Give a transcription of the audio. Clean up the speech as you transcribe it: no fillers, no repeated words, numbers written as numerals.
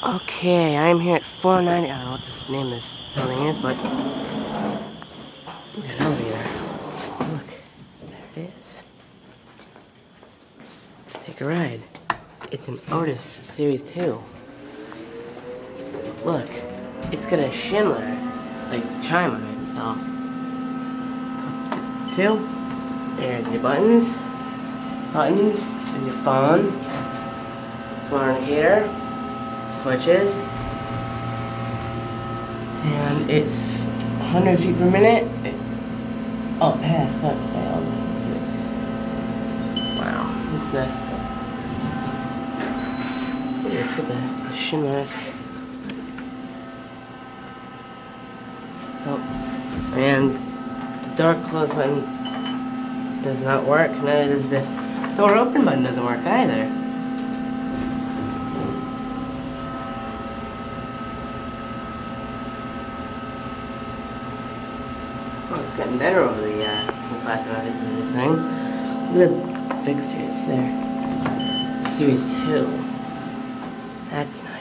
Okay, I'm here at 490. I don't know what this name this building is, but we got an elevator. Look, there it is. Let's take a ride. It's an Otis Series 2. Look, it's got a Schindler, like, chime on it, so. 2. There's your buttons, and your phone, floor indicator, switches, and it's 100 feet per minute. Oh, passed, that failed. Wow, this is let's put the Schindler. So, and the door close button does not work, neither does the door open button doesn't work either. Oh, it's gotten better over the, since last time I visited this thing. Look at the fixtures there. Series 2. That's nice.